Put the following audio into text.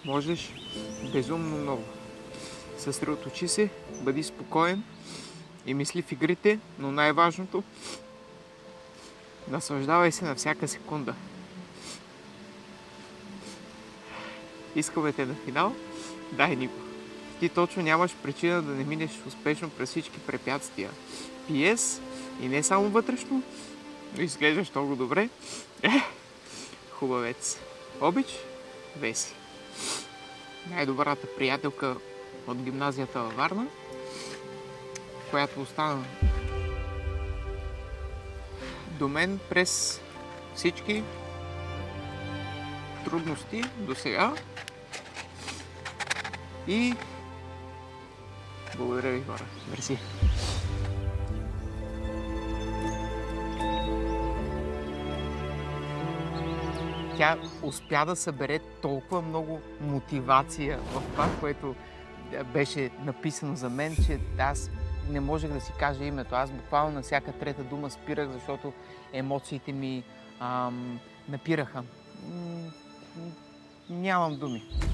Можеш безумно много. Съсредоточи се, бъди спокоен и мисли в игрите, но най-важното, наслаждавай се на всяка секунда. Искаме те на финал, дай ни го. Ти точно нямаш причина да не минеш успешно през всички препятствия. Пиес и не само вътрешно, но изглеждаш много добре. Хубавец. Обич, Веси. Най-добрата приятелка от гимназията във Варна, която остана до мен през всички трудности до сега. И благодаря ви, хора. Мерси. Тя успя да събере толкова много мотивация в това, което беше написано за мен, че аз не можех да си кажа името. Аз буквално на всяка трета дума спирах, защото емоциите ми напираха. Нямам думи.